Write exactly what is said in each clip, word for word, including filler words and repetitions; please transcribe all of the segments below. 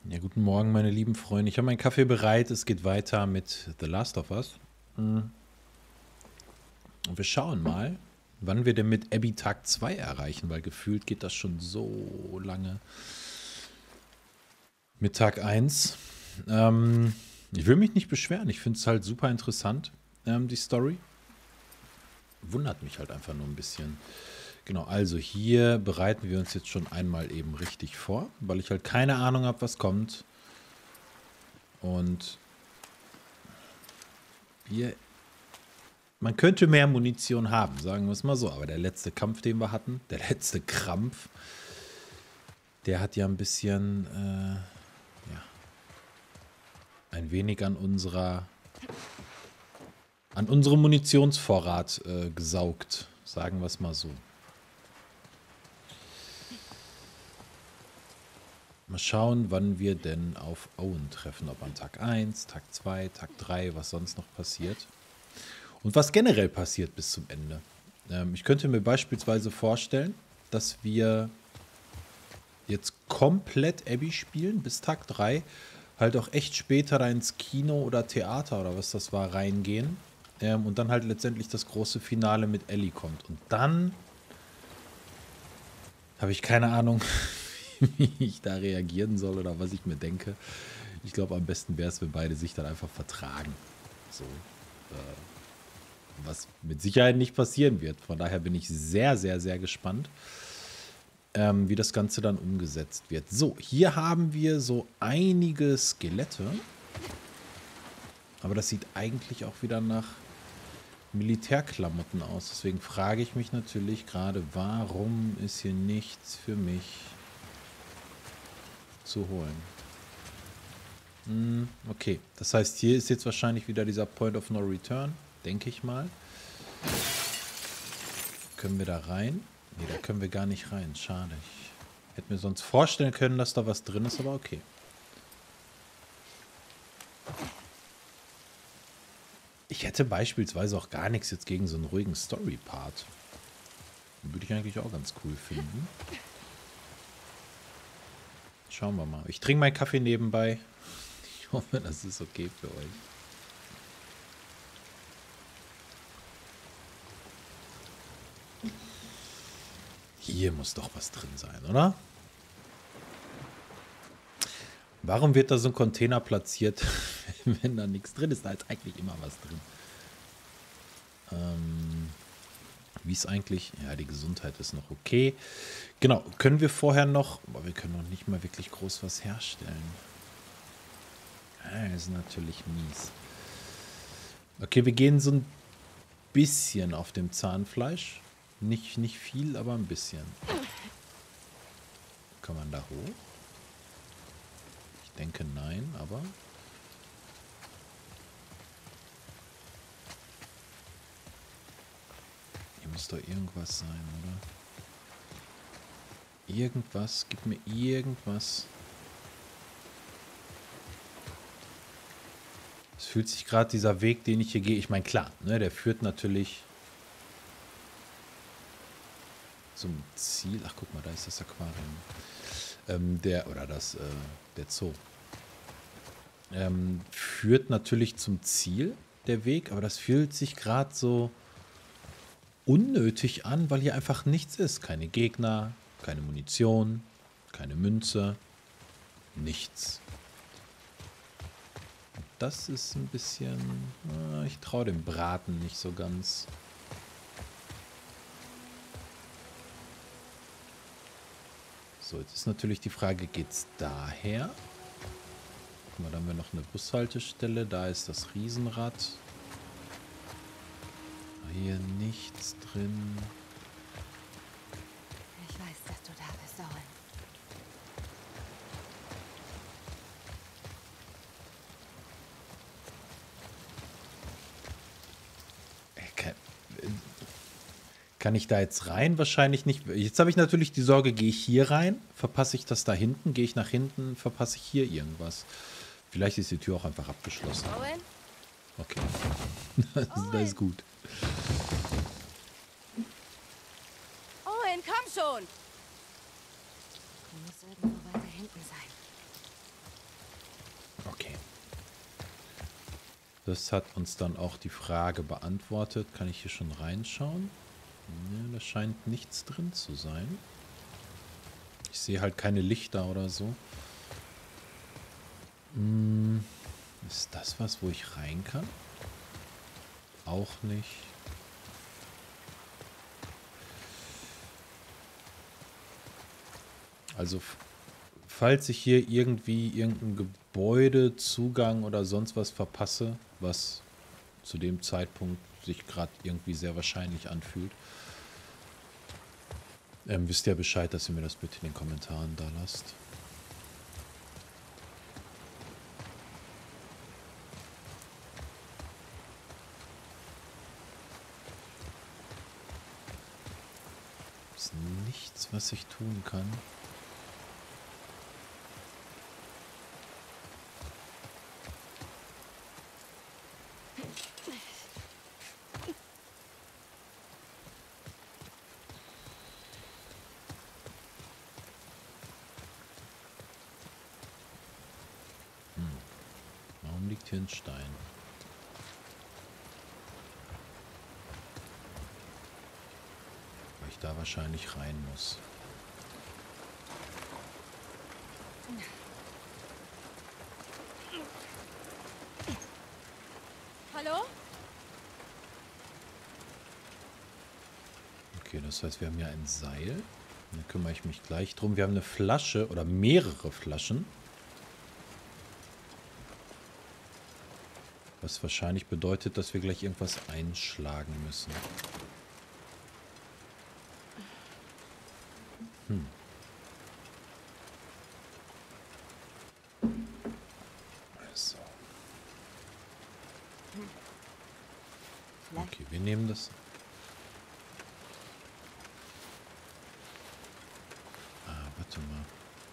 Ja, guten Morgen, meine lieben Freunde. Ich habe meinen Kaffee bereit. Es geht weiter mit The Last of Us. Und wir schauen mal, wann wir denn mit Abby Tag zwei erreichen, weil gefühlt geht das schon so lange mit Tag eins. Ähm, ich will mich nicht beschweren. Ich finde es halt super interessant, ähm, die Story. Wundert mich halt einfach nur ein bisschen. Genau, also hier bereiten wir uns jetzt schon einmal eben richtig vor, weil ich halt keine Ahnung habe, was kommt. Und wir, man könnte mehr Munition haben, sagen wir es mal so. Aber der letzte Kampf, den wir hatten, der letzte Krampf, der hat ja ein bisschen, äh, ja, ein wenig an unserer, an unserem Munitionsvorrat äh, gesaugt, sagen wir es mal so. Mal schauen, wann wir denn auf Owen treffen. Ob an Tag eins, Tag zwei, Tag drei, was sonst noch passiert. Und was generell passiert bis zum Ende. Ähm, ich könnte mir beispielsweise vorstellen, dass wir jetzt komplett Abby spielen, bis Tag drei. Halt auch echt später da ins Kino oder Theater oder was das war, reingehen. Ähm, und dann halt letztendlich das große Finale mit Ellie kommt. Und dann habe ich keine Ahnung, wie ich da reagieren soll oder was ich mir denke. Ich glaube, am besten wäre es, wenn beide sich dann einfach vertragen. So. Äh, was mit Sicherheit nicht passieren wird. Von daher bin ich sehr, sehr, sehr gespannt, ähm, wie das Ganze dann umgesetzt wird. So, hier haben wir so einige Skelette. Aber das sieht eigentlich auch wieder nach Militärklamotten aus. Deswegen frage ich mich natürlich gerade, warum ist hier nichts für mich zu holen? Hm, okay, das heißt, hier ist jetzt wahrscheinlich wieder dieser Point of No Return, denke ich mal. Können wir da rein? Ne, da können wir gar nicht rein. Schade. Ich hätte mir sonst vorstellen können, dass da was drin ist, aber okay. Ich hätte beispielsweise auch gar nichts jetzt gegen so einen ruhigen Story-Part. Würde ich eigentlich auch ganz cool finden. Schauen wir mal. Ich trinke meinen Kaffee nebenbei. Ich hoffe, das ist okay für euch. Hier muss doch was drin sein, oder? Warum wird da so ein Container platziert, wenn da nichts drin ist? Da ist eigentlich immer was drin. Ähm, wie ist eigentlich? Ja, die Gesundheit ist noch okay. Genau, können wir vorher noch... Aber wir können noch nicht mal wirklich groß was herstellen. Das ist natürlich mies. Okay, wir gehen so ein bisschen auf dem Zahnfleisch. Nicht, nicht viel, aber ein bisschen. Kann man da hoch? Ich denke nein, aber... Hier muss doch irgendwas sein, oder? Irgendwas, gib mir irgendwas. Es fühlt sich gerade dieser Weg, den ich hier gehe... Ich meine, klar, ne, der führt natürlich zum Ziel. Ach, guck mal, da ist das Aquarium. Ähm, der, oder das, äh, der Zoo. Ähm, führt natürlich zum Ziel, der Weg, aber das fühlt sich gerade so unnötig an, weil hier einfach nichts ist. Keine Gegner, keine Munition, keine Münze, nichts. Und das ist ein bisschen... Äh, ich traue dem Braten nicht so ganz. So, jetzt ist natürlich die Frage, geht's daher? Guck mal, da haben wir noch eine Bushaltestelle. Da ist das Riesenrad. Hier nichts drin. Ich weiß, dass du da bist, Owen. Kann, kann ich da jetzt rein? Wahrscheinlich nicht. Jetzt habe ich natürlich die Sorge, gehe ich hier rein? Verpasse ich das da hinten? Gehe ich nach hinten? Verpasse ich hier irgendwas? Vielleicht ist die Tür auch einfach abgeschlossen. Owen? Okay. Das, das ist gut. Owen, komm schon! Du musst irgendwo weiter hinten sein. Das hat uns dann auch die Frage beantwortet. Kann ich hier schon reinschauen? Ne, da scheint nichts drin zu sein. Ich sehe halt keine Lichter oder so. Hm, ist das was, wo ich rein kann? Auch nicht. Also, falls ich hier irgendwie irgendein Gebäude, Zugang oder sonst was verpasse, was zu dem Zeitpunkt sich gerade irgendwie sehr wahrscheinlich anfühlt, ähm, wisst ihr Bescheid, dass ihr mir das bitte in den Kommentaren da lasst. Ist nichts, was ich tun kann. Warum liegt hier ein Stein? Weil ich da wahrscheinlich rein muss. Hallo? Okay, das heißt, wir haben hier ein Seil. Da kümmere ich mich gleich drum. Wir haben eine Flasche oder mehrere Flaschen. Was wahrscheinlich bedeutet, dass wir gleich irgendwas einschlagen müssen. Hm. So. Okay, wir nehmen das. Ah, warte mal.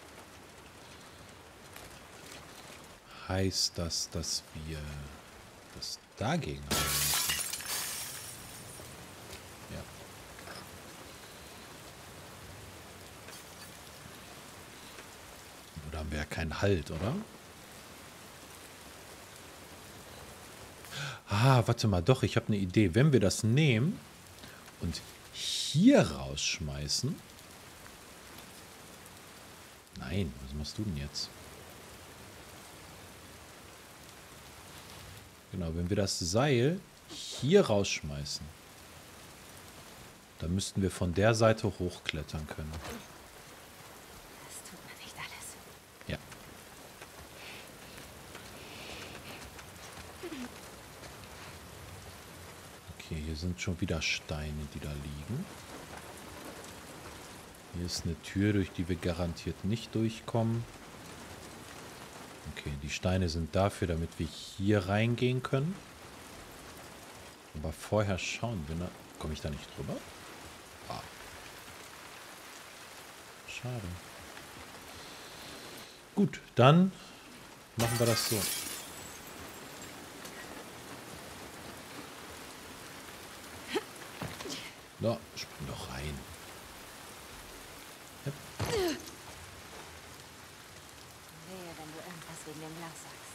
Heißt das, dass wir das dagegen haben müssen? Ja. Oder haben wir ja keinen Halt, oder? Ah, warte mal, doch, ich habe eine Idee. Wenn wir das nehmen und hier rausschmeißen. Nein, was machst du denn jetzt? Genau, wenn wir das Seil hier rausschmeißen, dann müssten wir von der Seite hochklettern können. Das tut mir nicht alles. Ja. Okay, hier sind schon wieder Steine, die da liegen. Hier ist eine Tür, durch die wir garantiert nicht durchkommen. Okay, die Steine sind dafür, damit wir hier reingehen können. Aber vorher schauen wir nach... Komme ich da nicht drüber? Ah. Schade. Gut, dann machen wir das so. Na, spring doch rein. Yep. Wehe, wenn du irgendwas wegen dem Glas sagst.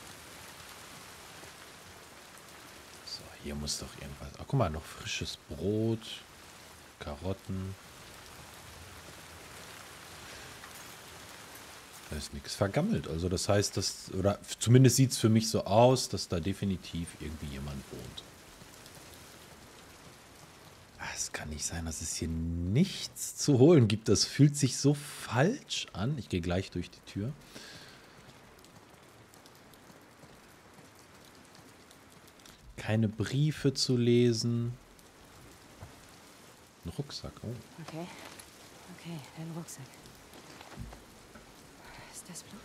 So, hier muss doch irgendwas... Ach, guck mal, noch frisches Brot, Karotten. Da ist nichts vergammelt. Also das heißt, dass... Oder zumindest sieht es für mich so aus, dass da definitiv irgendwie jemand wohnt. Es kann nicht sein, dass es hier nichts zu holen gibt. Das fühlt sich so falsch an. Ich gehe gleich durch die Tür. Keine Briefe zu lesen. Ein Rucksack, oh. Okay. Okay, dein Rucksack. Ist das Blut?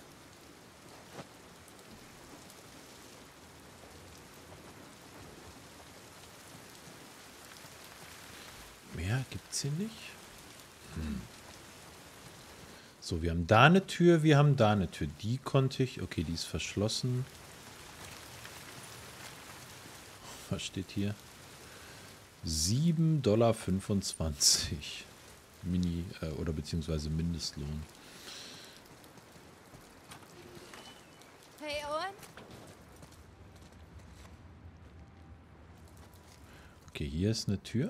Mehr gibt's hier nicht. Hm. So, wir haben da eine Tür, wir haben da eine Tür. Die konnte ich... Okay, die ist verschlossen. Was steht hier? sieben Dollar fünfundzwanzig. Mini- äh, oder beziehungsweise Mindestlohn. Hey, Owen? Okay, hier ist eine Tür.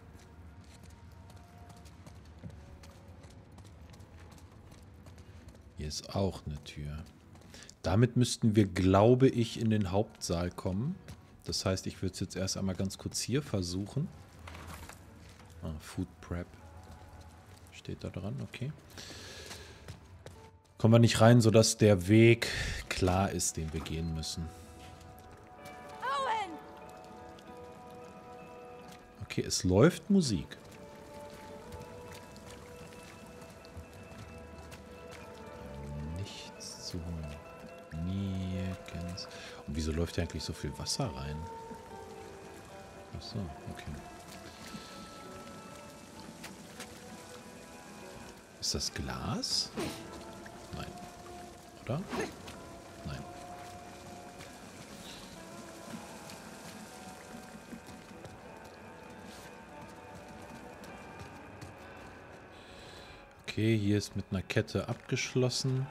Hier ist auch eine Tür. Damit müssten wir, glaube ich, in den Hauptsaal kommen. Das heißt, ich würde es jetzt erst einmal ganz kurz hier versuchen. Ah, Food Prep. Steht da dran, okay. Kommen wir nicht rein, sodass der Weg klar ist, den wir gehen müssen. Owen! Okay, es läuft Musik. Nichts zu holen. Nirgends. Und wieso läuft hier eigentlich so viel Wasser rein? Ach so, okay. Ist das Glas? Nein. Oder? Nein. Okay, hier ist mit einer Kette abgeschlossen.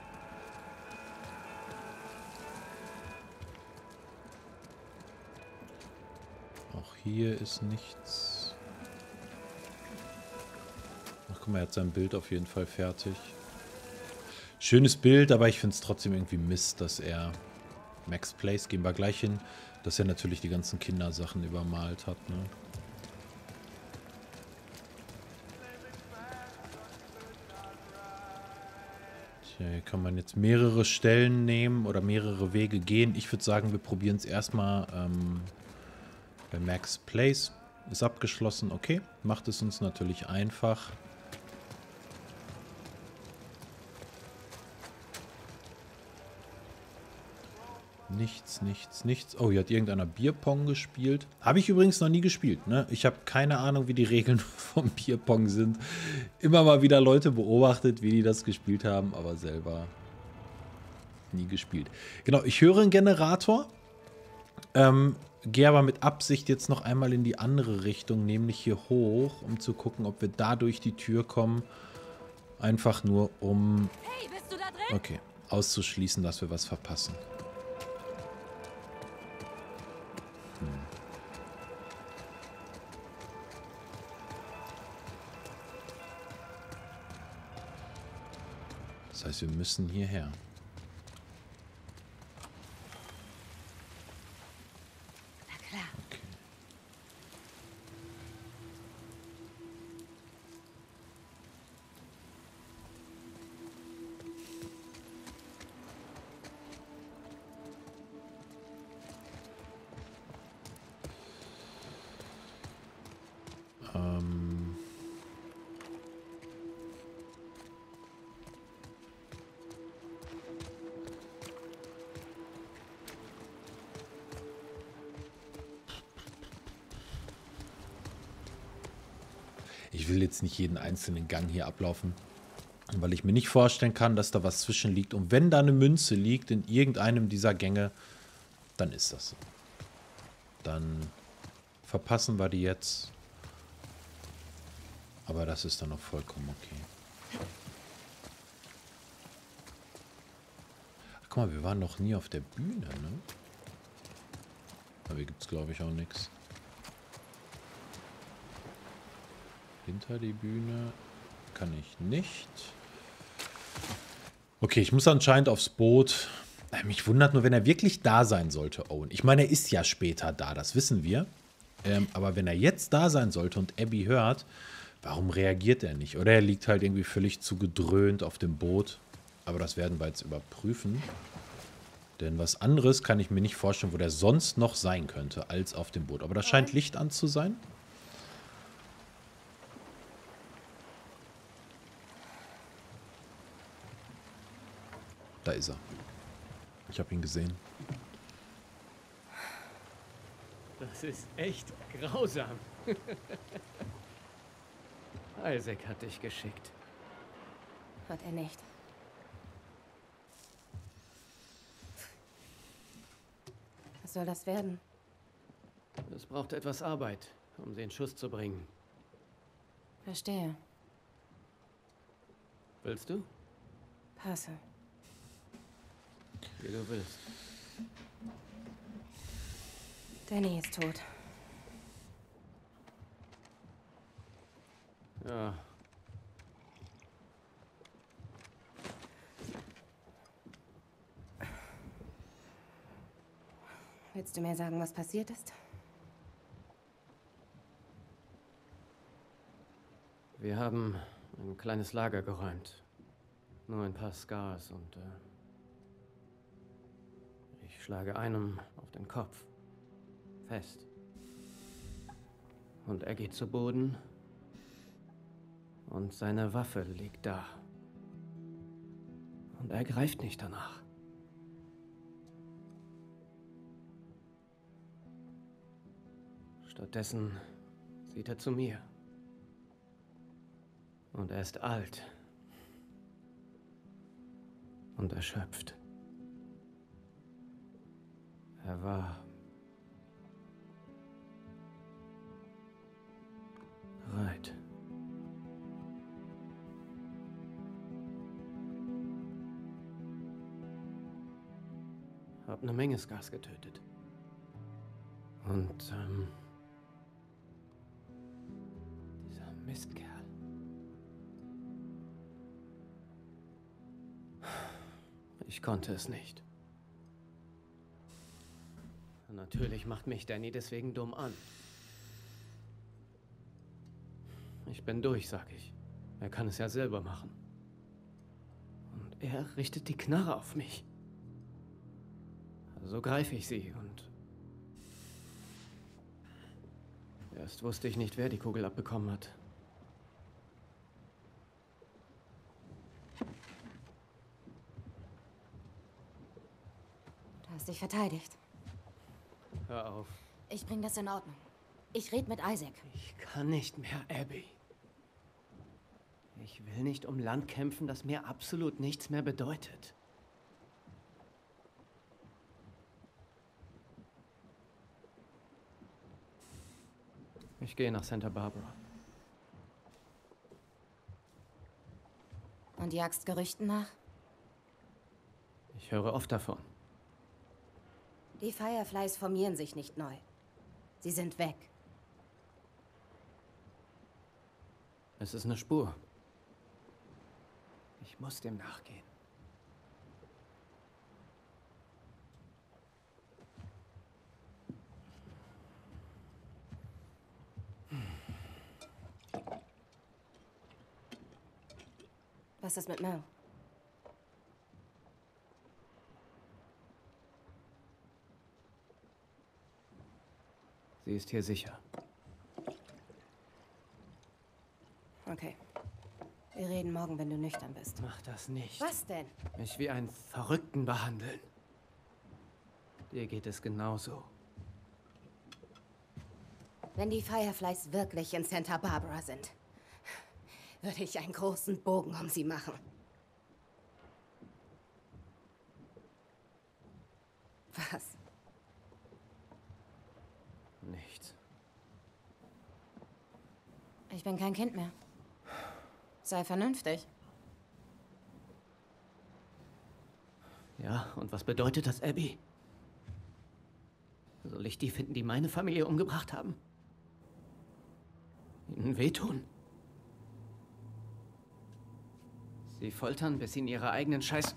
Auch hier ist nichts. Ach, guck mal, er hat sein Bild auf jeden Fall fertig. Schönes Bild, aber ich finde es trotzdem irgendwie Mist, dass er... Max Place, gehen wir gleich hin, dass er natürlich die ganzen Kindersachen übermalt hat, ne? Tja, hier kann man jetzt mehrere Stellen nehmen oder mehrere Wege gehen. Ich würde sagen, wir probieren es erstmal ähm, bei Max Place. Ist abgeschlossen, okay. Macht es uns natürlich einfach. Nichts, nichts, nichts. Oh, hier hat irgendeiner Bierpong gespielt. Habe ich übrigens noch nie gespielt, ne? Ich habe keine Ahnung, wie die Regeln vom Bierpong sind. Immer mal wieder Leute beobachtet, wie die das gespielt haben, aber selber nie gespielt. Genau, ich höre einen Generator. Ähm, gehe aber mit Absicht jetzt noch einmal in die andere Richtung, nämlich hier hoch, um zu gucken, ob wir da durch die Tür kommen. Einfach nur, um... Hey, bist du da drin? Okay, auszuschließen, dass wir was verpassen. Das heißt, wir müssen hierher. Na klar. Okay. Ähm... Ich will jetzt nicht jeden einzelnen Gang hier ablaufen, weil ich mir nicht vorstellen kann, dass da was zwischen liegt. Und wenn da eine Münze liegt in irgendeinem dieser Gänge, dann ist das so. Dann verpassen wir die jetzt. Aber das ist dann auch vollkommen okay. Ach, guck mal, wir waren noch nie auf der Bühne, ne? Aber hier gibt es, glaube ich, auch nichts. Hinter die Bühne kann ich nicht. Okay, ich muss anscheinend aufs Boot. Mich wundert nur, wenn er wirklich da sein sollte, Owen. Ich meine, er ist ja später da, das wissen wir. Ähm, aber wenn er jetzt da sein sollte und Abby hört, warum reagiert er nicht? Oder er liegt halt irgendwie völlig zu gedröhnt auf dem Boot. Aber das werden wir jetzt überprüfen. Denn was anderes kann ich mir nicht vorstellen, wo der sonst noch sein könnte, als auf dem Boot. Aber da scheint Licht an zu sein. Da ist er. Ich habe ihn gesehen. Das ist echt grausam. Isaac hat dich geschickt. Hat er nicht. Was soll das werden? Es braucht etwas Arbeit, um den Schuss zu bringen. Verstehe. Willst du? Passe. Wie du willst. Danny ist tot. Ja. Willst du mir sagen, was passiert ist? Wir haben ein kleines Lager geräumt. Nur ein paar Scars und äh, ich schlage einem auf den Kopf. Fest. Und er geht zu Boden und seine Waffe liegt da. Und er greift nicht danach. Stattdessen sieht er zu mir. Und er ist alt. Und erschöpft. Er war bereit. Hab eine Menge Scars getötet. Und, ähm... dieser Mistkerl. Ich konnte es nicht. Natürlich macht mich Danny deswegen dumm an. Ich bin durch, sag ich. Er kann es ja selber machen. Und er richtet die Knarre auf mich. Also greife ich sie und... Erst wusste ich nicht, wer die Kugel abbekommen hat. Du hast dich verteidigt. Hör auf. Ich bring das in Ordnung. Ich red mit Isaac. Ich kann nicht mehr, Abby. Ich will nicht um Land kämpfen, das mir absolut nichts mehr bedeutet. Ich gehe nach Santa Barbara. Und jagst Gerüchten nach? Ich höre oft davon. Die Fireflies formieren sich nicht neu. Sie sind weg. Es ist eine Spur. Ich muss dem nachgehen. Was ist mit Mel? Sie ist hier sicher. Okay. Wir reden morgen, wenn du nüchtern bist. Mach das nicht. Was denn? Mich wie einen Verrückten behandeln. Dir geht es genauso. Wenn die Fireflies wirklich in Santa Barbara sind, würde ich einen großen Bogen um sie machen. Was? Nichts. Ich bin kein Kind mehr. Sei vernünftig. Ja, und was bedeutet das, Abby? Soll ich die finden, die meine Familie umgebracht haben? Ihnen wehtun? Sie foltern, bis sie in ihrer eigenen Scheiß...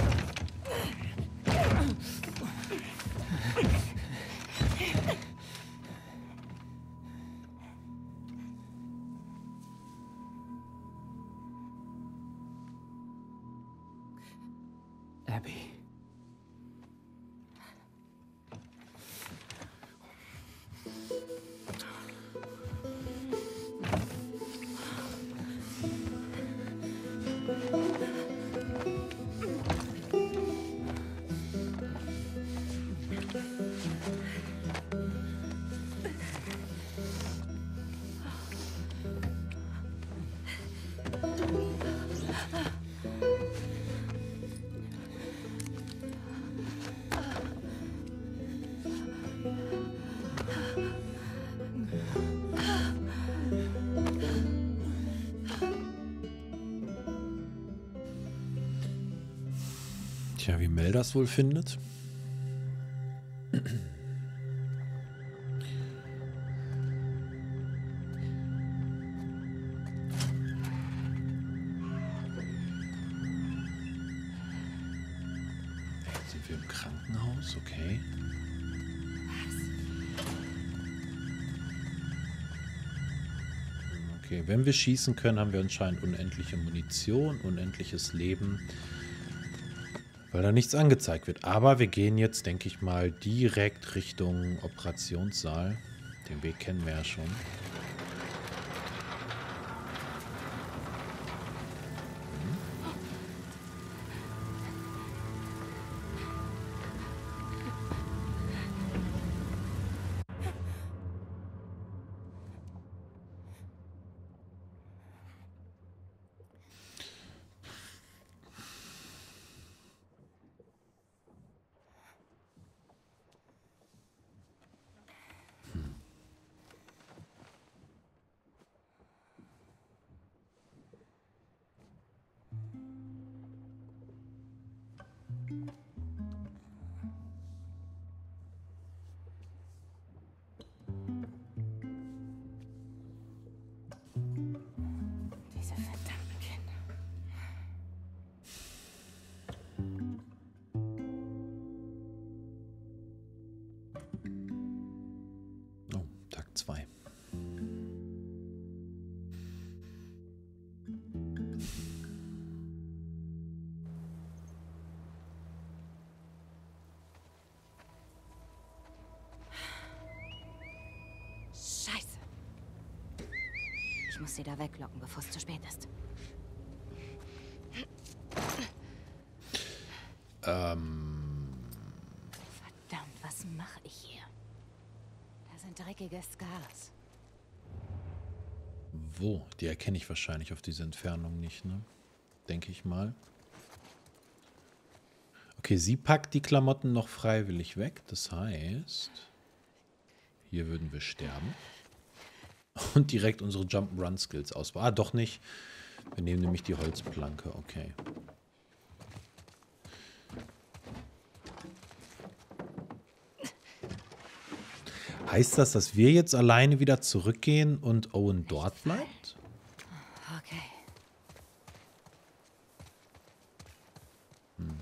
Abby. Tja, wie Mel das wohl findet. Sind wir im Krankenhaus? Okay. Okay, wenn wir schießen können, haben wir anscheinend unendliche Munition, unendliches Leben, weil da nichts angezeigt wird. Aber wir gehen jetzt, denke ich mal, direkt Richtung Operationssaal. Den Weg kennen wir ja schon. Diese verdammten Kinder. Oh, Tag zwei. Scheiße. Ich muss sie da weglocken, bevor es zu spät ist. Ähm, Verdammt, was mache ich hier? Da sind dreckige Scars. wo? Die erkenne ich wahrscheinlich auf diese Entfernung nicht, ne? Denke ich mal. Okay, sie packt die Klamotten noch freiwillig weg. Das heißt, hier würden wir sterben. Und direkt unsere Jump-Run-Skills ausbauen. Ah, doch nicht. Wir nehmen nämlich die Holzplanke. Okay. Heißt das, dass wir jetzt alleine wieder zurückgehen und Owen dort bleibt? Okay. Hm.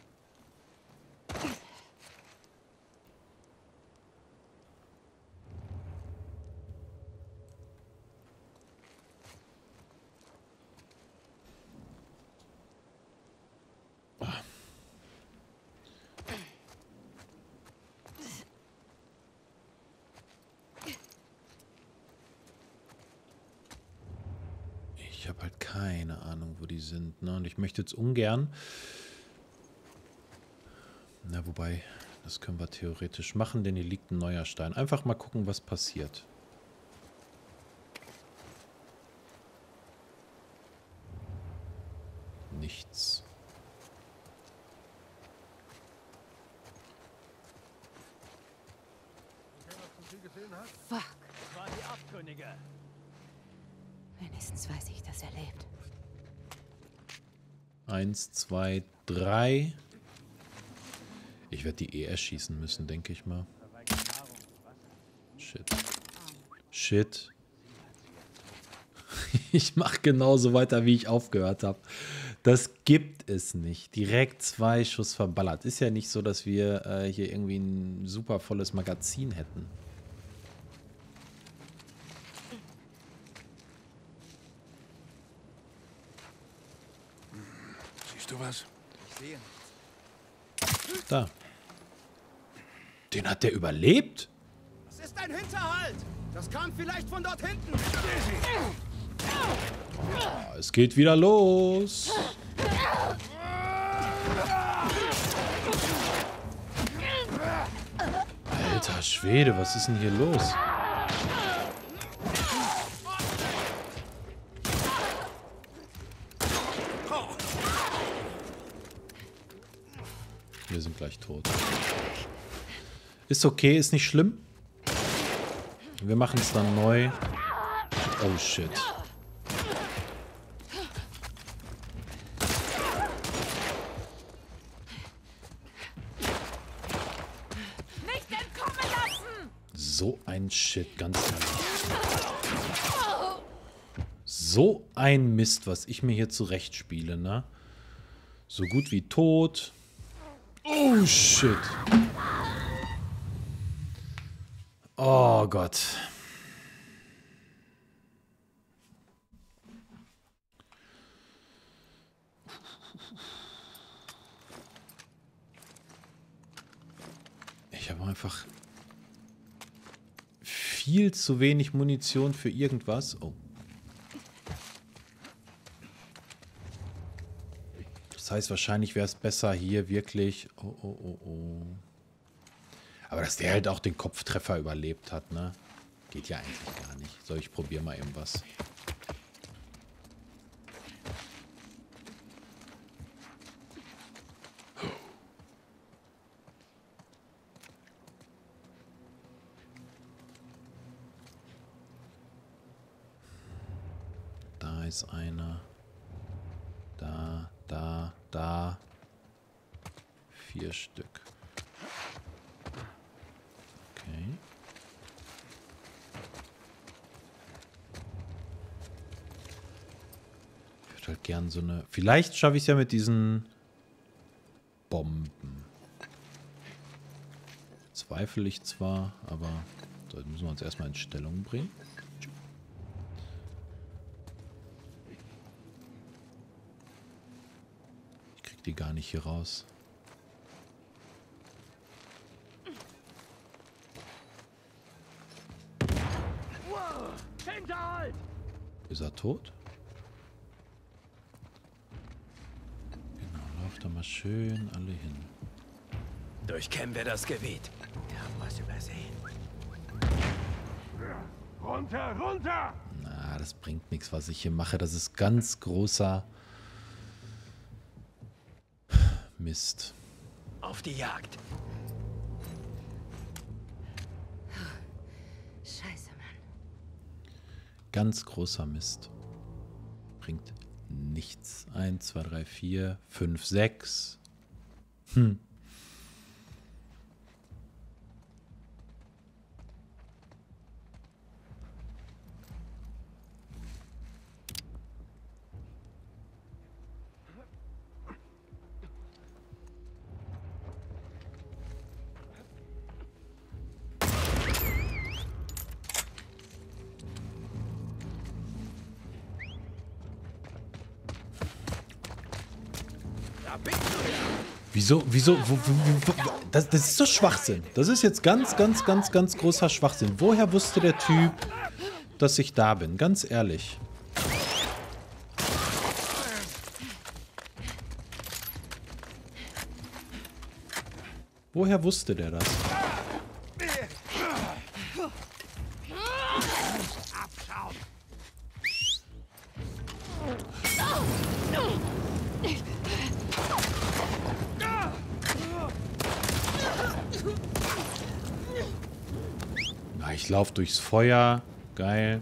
Ich habe halt keine Ahnung, wo die sind, ne? Und ich möchte jetzt ungern... Na, wobei, das können wir theoretisch machen, denn hier liegt ein neuer Stein. Einfach mal gucken, was passiert. Nichts. Fuck. Das waren die Abtrünnige. Wenigstens weiß ich, dass er lebt. Eins, zwei, drei. Ich werde die eh erschießen müssen, denke ich mal. Shit. Shit. Ich mache genauso weiter, wie ich aufgehört habe. Das gibt es nicht. Direkt zwei Schuss verballert. Ist ja nicht so, dass wir äh, hier irgendwie ein super volles Magazin hätten. Siehst du was? Ich sehe nichts. Da. Den hat der überlebt? Das ist ein Hinterhalt! Das kam vielleicht von dort hinten! Oh, es geht wieder los. Alter Schwede, was ist denn hier los? Wir sind gleich tot. Ist okay, ist nicht schlimm. Wir machen es dann neu. Oh shit. Nicht entkommen lassen! So ein Shit, ganz ehrlich. So ein Mist, was ich mir hier zurechtspiele, ne? So gut wie tot. Oh, shit. Oh Gott. Ich habe einfach viel zu wenig Munition für irgendwas. Oh. Das heißt, wahrscheinlich wäre es besser hier wirklich... Oh, oh, oh, oh. Aber dass der halt auch den Kopftreffer überlebt hat, ne? Geht ja eigentlich gar nicht. So, ich probiere mal eben was. Da ist einer. Da, da, da. Vier Stück. Okay. Ich würde halt gern so eine... Vielleicht schaffe ich es ja mit diesen Bomben. Zweifle ich zwar, aber so, jetzt müssen wir uns erstmal in Stellung bringen. Ich krieg die gar nicht hier raus. Ist er tot? Genau, lauft da mal schön alle hin. Durchkämmen wir das Gebiet. Wir haben was übersehen. Runter, runter! Na, das bringt nichts, was ich hier mache. Das ist ganz großer Mist. Auf die Jagd. Scheiße, Mann. Ganz großer Mist. Bringt nichts. Eins, zwei, drei, vier, fünf, sechs. Hm. Wieso, wieso, wo, wo, wo, das, das ist doch Schwachsinn. Das ist jetzt ganz, ganz, ganz, ganz großer Schwachsinn. Woher wusste der Typ, dass ich da bin? Ganz ehrlich. Woher wusste der das? Na, ich laufe durchs Feuer. Geil.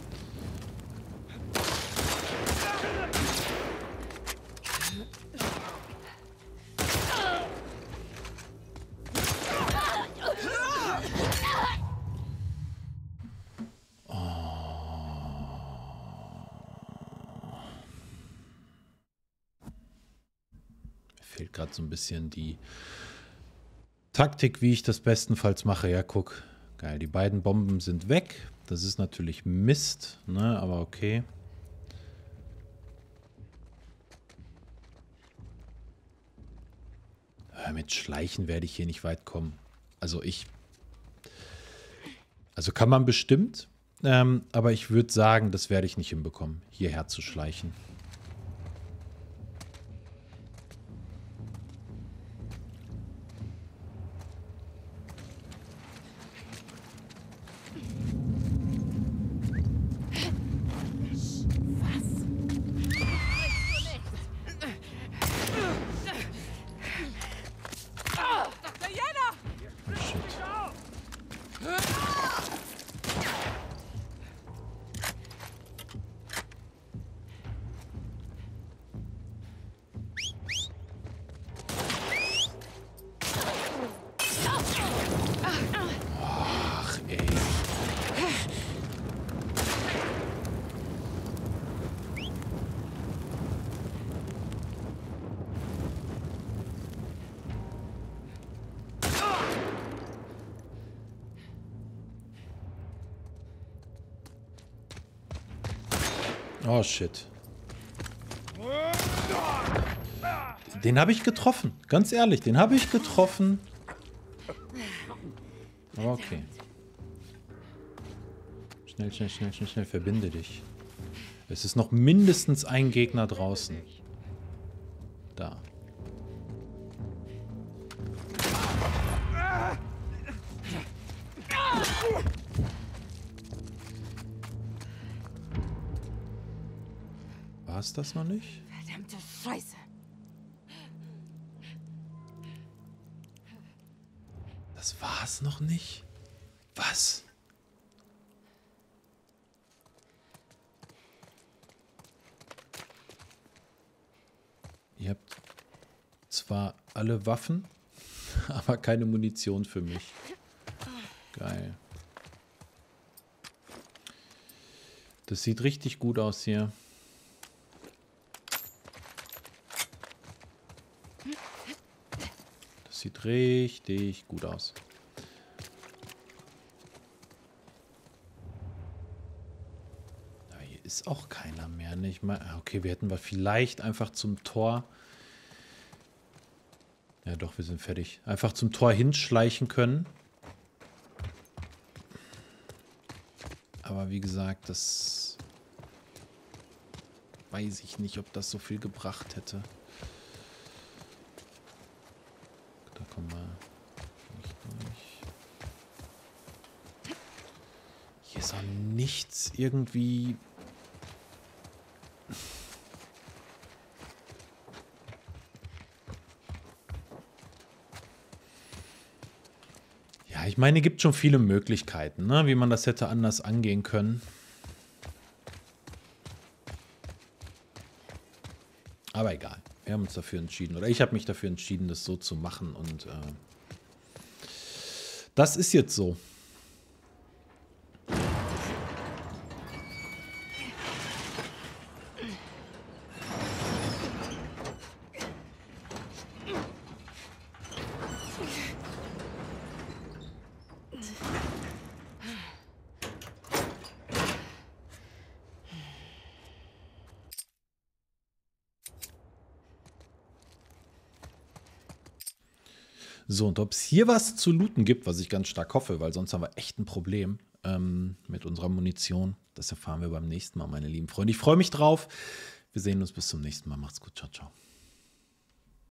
Gerade so ein bisschen die Taktik, wie ich das bestenfalls mache. Ja, guck. Geil, die beiden Bomben sind weg. Das ist natürlich Mist, ne? Aber okay. Ja, mit Schleichen werde ich hier nicht weit kommen. Also ich... Also kann man bestimmt. Ähm, aber ich würde sagen, das werde ich nicht hinbekommen, hierher zu schleichen. Oh, shit. Den habe ich getroffen. Ganz ehrlich, den habe ich getroffen. Aber okay. Schnell, schnell, schnell, schnell, schnell. Verbinde dich. Es ist noch mindestens ein Gegner draußen. Da. War es das noch nicht? Verdammte Scheiße. Das war es noch nicht? Was? Ihr habt zwar alle Waffen, aber keine Munition für mich. Geil. Das sieht richtig gut aus hier. Das sieht richtig gut aus. Aber hier ist auch keiner mehr. Nicht mal. Okay, wir hätten wir vielleicht einfach zum Tor. Ja doch, wir sind fertig. Einfach zum Tor hinschleichen können. Aber wie gesagt, das weiß ich nicht, ob das so viel gebracht hätte. Da kommen wir nicht durch. Hier ist auch nichts irgendwie. Ja, ich meine, es gibt schon viele Möglichkeiten, ne, wie man das hätte anders angehen können. Aber egal, wir haben uns dafür entschieden, oder ich habe mich dafür entschieden, das so zu machen und äh, das ist jetzt so. So, und ob es hier was zu looten gibt, was ich ganz stark hoffe, weil sonst haben wir echt ein Problem ähm, mit unserer Munition. Das erfahren wir beim nächsten Mal, meine lieben Freunde. Ich freue mich drauf. Wir sehen uns bis zum nächsten Mal. Macht's gut. Ciao, ciao.